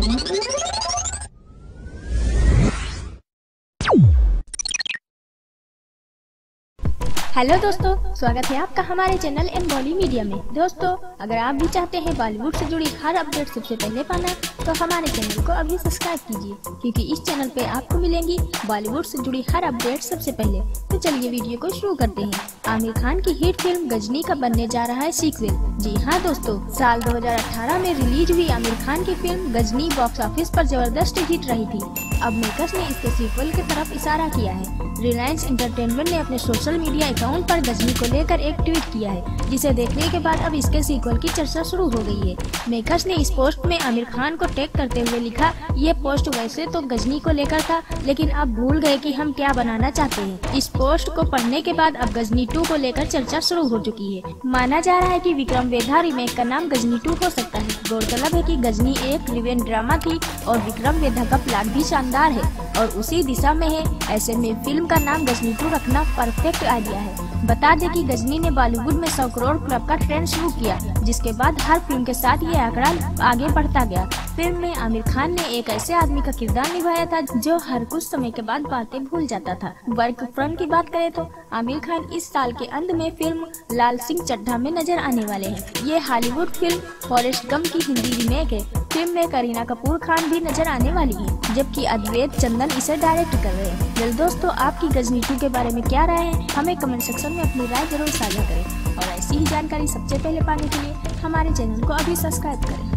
Hello दोस्तों, स्वागत है आपका हमारे चैनल nbollymedia में। दोस्तों, अगर आप भी चाहते हैं बॉलीवुड से जुड़ी हर अपडेट सबसे पहले पाना, तो हमारे चैनल को अभी सब्सक्राइब कीजिए, क्योंकि इस चैनल पे आपको मिलेंगी बॉलीवुड से जुड़ी हर अपडेट सबसे पहले। तो चलिए वीडियो को शुरू करते हैं। आमिर खान की हिट फिल्म गजनी का बनने जा रहा है सीक्वल। जी हाँ दोस्तों, साल 2018 में रिलीज हुई आमिर खान की फिल्म गजनी बॉक्स ऑफिस पर जबरदस्त हिट रही थी। अब मेकर्स ने इसके सीक्वल की तरफ इशारा किया है। रिलायंस एंटरटेनमेंट ने अपने सोशल मीडिया अकाउंट पर गजनी को लेकर एक ट्वीट किया है, जिसे देखने के बाद अब इसके सीक्वल की चर्चा शुरू हो गई है। मेकर्स ने इस पोस्ट में आमिर खान को टैग करते हुए लिखा, ये पोस्ट वैसे तो गजनी को लेकर था, लेकिन अब भूल गए कि हम क्या बनाना चाहते हैं। इस पोस्ट को पढ़ने के बाद अब गजनी 2 को लेकर चर्चा शुरू हो चुकी है। माना जा रहा है कि विक्रम वेधा रीमेक का नाम गजनी 2 हो सकता है। गौरतलब है कि गजनी एक रिवेंज ड्रामा थी और विक्रम वेधा का प्लाट भी शानदार है और उसी दिशा में है। ऐसे में फिल्म का नाम गजनी 2 रखना परफेक्ट आइडिया है। बता दें कि गजनी ने बॉलीवुड में 100 करोड़ क्लब का ट्रेंड शुरू किया, जिसके बाद हर फिल्म के साथ ये आंकड़ा आगे बढ़ता गया। फिल्म में आमिर खान ने एक ऐसे आदमी का किरदार निभाया था जो हर कुछ समय के बाद बातें भूल जाता था। वर्क फ्रंट की बात करें तो आमिर खान इस साल के अंत में फिल्म लाल सिंह चड्ढा में नजर आने वाले हैं। ये हॉलीवुड फिल्म फॉरेस्ट गम की हिंदी रीमेक है। फिल्म में करीना कपूर खान भी नजर आने वाली है, जबकि अद्वैत चंदन इसे डायरेक्ट कर रहे हैं। वेल दोस्तों, आपकी गजनी 2 के बारे में क्या राय है? हमें कमेंट सेक्शन में अपनी राय जरूर साझा करें और ऐसी ही जानकारी सबसे पहले पाने के लिए हमारे चैनल को अभी सब्सक्राइब करें।